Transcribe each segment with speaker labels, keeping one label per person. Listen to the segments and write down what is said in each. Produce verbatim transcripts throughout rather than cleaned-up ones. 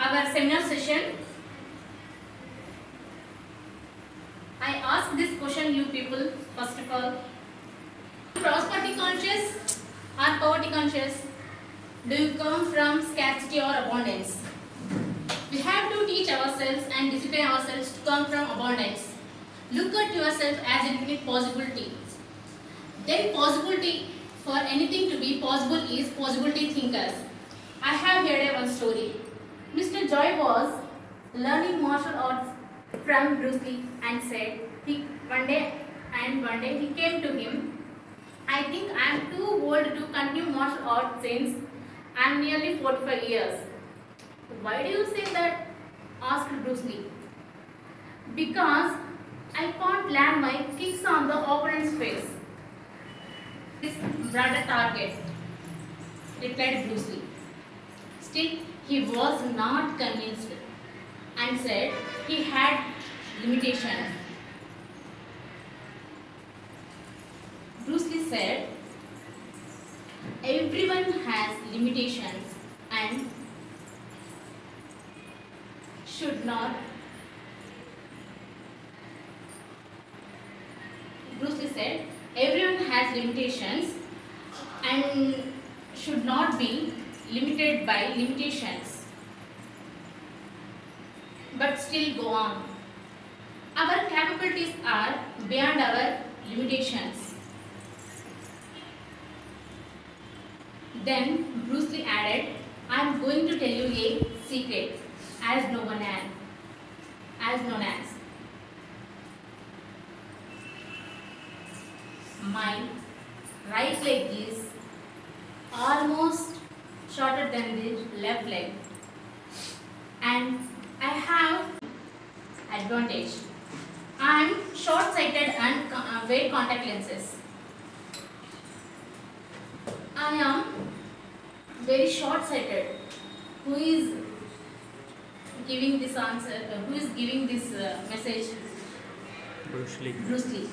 Speaker 1: our seminar session. I ask this question you people first of all. Prosperity conscious or poverty conscious? Do you come from scarcity or abundance? We have to teach ourselves and discipline ourselves to come from abundance. Look at yourself as infinite possibility. Then possibility for anything to be possible is possibility thinkers. I have heard a one story. Mister Joy was learning martial arts from Bruce Lee and said he one day and one day he came to him. I think I am too old to continue martial arts since I am nearly forty-five years. Why do you say that? Asked Bruce Lee. Because I can't land my kicks on the opponent's face. This broader target, replied Bruce Lee. Still, he was not convinced and said he had limitations. Bruce Lee said, everyone has limitations and should not. Bruce Lee said, everyone has limitations and should not be limited by limitations, but still go on. Our capabilities are beyond our limitations. Then Bruce Lee added, I am going to tell you a secret as no one as, as known as. My right leg is almost shorter than the left leg and I have advantage. I am short-sighted and uh, wear contact lenses. I am very short-sighted. Who is giving this answer? Uh, who is giving this uh, message?
Speaker 2: Bruce Lee.
Speaker 1: Bruce Lee.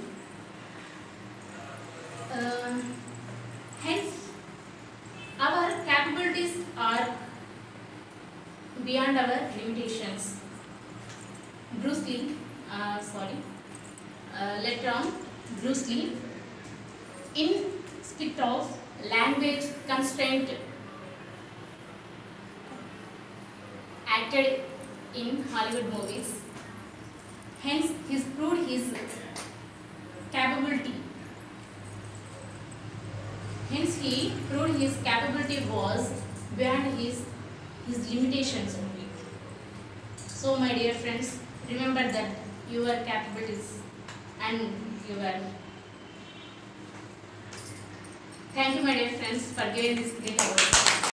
Speaker 1: Uh, hence, our capabilities are beyond our limitations. Bruce Lee, uh, sorry, uh, later on, Bruce Lee, in spite of language constraint, acted in Hollywood movies. Hence, he proved his capability. Hence, he proved his capability was beyond his, his limitations only. So, my dear friends, remember that your capabilities and your. Thank you, my dear friends, for giving this great award.